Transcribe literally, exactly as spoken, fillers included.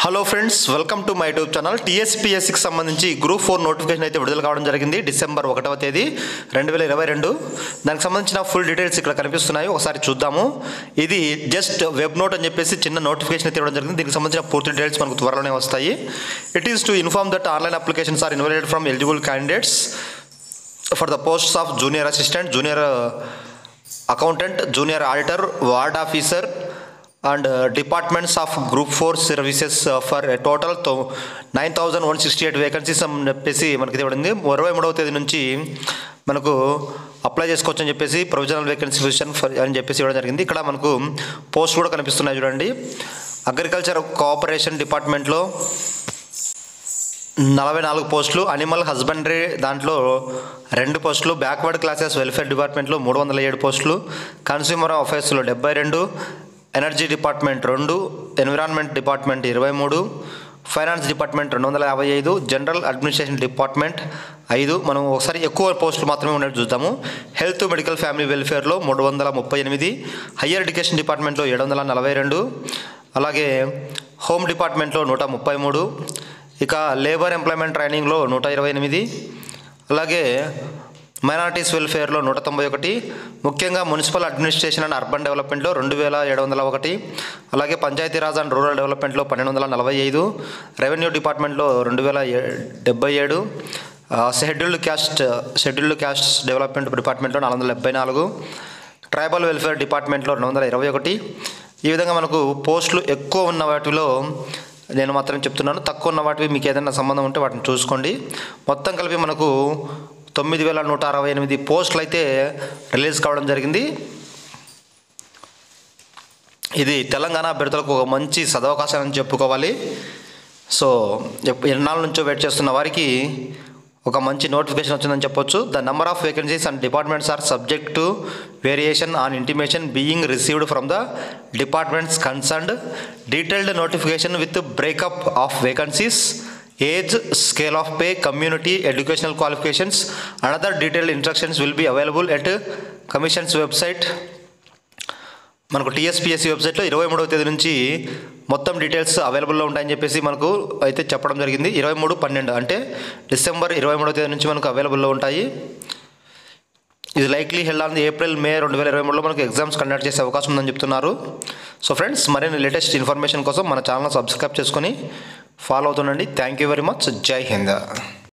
Hello friends, welcome to my YouTube channel. టీఎస్పీఎస్సీకి సంబంధించి group four notification అయితే విడుదల కావడం జరిగింది డిసెంబర్ ఒకటవ తేదీ రెండు వేల ఇరవై రెండు. దానికి సంబంధించిన ఫుల్ డీటెయిల్స్ ఇక్కడ కనిపిస్తున్నాయి, ఒకసారి చూద్దాము. ఇది జస్ట్ వెబ్ నోట్ అని చెప్పేసి చిన్న నోటిఫికేషన్ అయితే ఇవ్వడం జరిగింది. దీనికి సంబంధించిన పూర్తి డీటెయిల్స్ మనకు త్వరలోనే వస్తాయి. It is to inform that online applications are invited from eligible candidates for the posts of junior assistant, junior accountant, junior auditor, ward officer and uh, departments of group four services uh, for a total to nine thousand one sixty eight vacancies అని చెప్పేసి మనకి ఇవ్వడింది. ఇరవై మూడవ తేదీ నుంచి మనకు apply చేసుకోవచ్చు అని చెప్పేసి ప్రొవిజనల్ వేకెన్సీ పొజిషన్ అని చెప్పేసి ఇవ్వడం జరిగింది. ఇక్కడ మనకు పోస్ట్ కూడా కనిపిస్తున్నాయి చూడండి. అగ్రికల్చర్ కోఆపరేషన్ డిపార్ట్మెంట్లో నలభై నాలుగు పోస్టులు, అనిమల్ హస్బెండరీ దాంట్లో రెండు పోస్టులు, బ్యాక్వర్డ్ క్లాసెస్ వెల్ఫేర్ డిపార్ట్మెంట్లో మూడు వందల ఏడు పోస్టులు, కన్స్యూమర్ అఫైర్స్లో డెబ్బై రెండు, ఎనర్జీ డిపార్ట్మెంట్ రెండు, ఎన్విరాన్మెంట్ డిపార్ట్మెంట్ ఇరవై మూడు, ఫైనాన్స్ డిపార్ట్మెంట్ రెండు వందల యాభై ఐదు, జనరల్ అడ్మినిస్ట్రేషన్ డిపార్ట్మెంట్ ఐదు. మనం ఒకసారి ఎక్కువ పోస్టులు మాత్రమే ఉన్నట్టు చూద్దాము. హెల్త్ మెడికల్ ఫ్యామిలీ వెల్ఫేర్లో మూడు వందల ముప్పై ఎనిమిది, హయ్యర్ ఎడ్యుకేషన్ డిపార్ట్మెంట్లో ఏడు వందల నలభై రెండు, అలాగే హోమ్ డిపార్ట్మెంట్లో నూట ముప్పై మూడు, ఇక లేబర్ ఎంప్లాయ్మెంట్ ట్రైనింగ్లో నూట ఇరవై ఎనిమిది, అలాగే మైనారిటీస్ వెల్ఫేర్లో నూట తొంభై ఒకటి, ముఖ్యంగా మున్సిపల్ అడ్మినిస్ట్రేషన్ అండ్ అర్బన్ డెవలప్మెంట్లో రెండు వేల ఏడు వందల ఒకటి, అలాగే పంచాయతీరాజ్ అండ్ రూరల్ డెవలప్మెంట్లో పన్నెండు వందల నలభై ఐదు, రెవెన్యూ డిపార్ట్మెంట్లో రెండు వేల డెబ్బై ఏడు, scheduled caste scheduled caste development డిపార్ట్మెంట్లో నాలుగు వందల డెబ్బై నాలుగు, ట్రైబల్ వెల్ఫేర్ డిపార్ట్మెంట్లో రెండు వందల ఇరవై ఒకటి. ఈ విధంగా మనకు పోస్టులు ఎక్కువ ఉన్న వాటిలో నేను మాత్రం చెప్తున్నాను, తక్కువ ఉన్న వాటివి మీకు ఏదైనా సంబంధం ఉంటే వాటిని చూసుకోండి. మొత్తం కలిపి మనకు తొమ్మిది వేల నూట అరవై ఎనిమిది పోస్టులు అయితే రిలీజ్ కావడం జరిగింది. ఇది తెలంగాణ అభ్యర్థులకు ఒక మంచి సదవకాశం అని చెప్పుకోవాలి. సో ఎన్నాళ్ళ నుంచో వెయిట్ చేస్తున్న వారికి ఒక మంచి నోటిఫికేషన్ వచ్చిందని చెప్పొచ్చు. The number of vacancies and departments are subject to variation on intimation being received from the departments concerned. Detailed notification with breakup of vacancies, age, scale of pay, community, educational qualifications and other detailed instructions will be available at commission's website. మనకు TSPSC వెబ్సైట్లో ఇరవై మూడవ తేదీ నుంచి మొత్తం details అవైలబుల్లో ఉంటాయని చెప్పేసి మనకు అయితే చెప్పడం జరిగింది. ఇరవై మూడు పన్నెండు అంటే డిసెంబర్ ఇరవై మూడవ తేదీ నుంచి మనకు అవైలబుల్లో ఉంటాయి. ఇది likely held on April May రెండు వేల ఇరవై మూడులో మనకు ఎగ్జామ్స్ కండక్ట్ చేసే అవకాశం ఉందని చెప్తున్నారు. సో ఫ్రెండ్స్, మరిన్ని లేటెస్ట్ ఇన్ఫర్మేషన్ కోసం మన ఛానల్ సబ్స్క్రైబ్ చేసుకొని ఫాలో అవుతుండండి. Thank you very much. జై హింద్.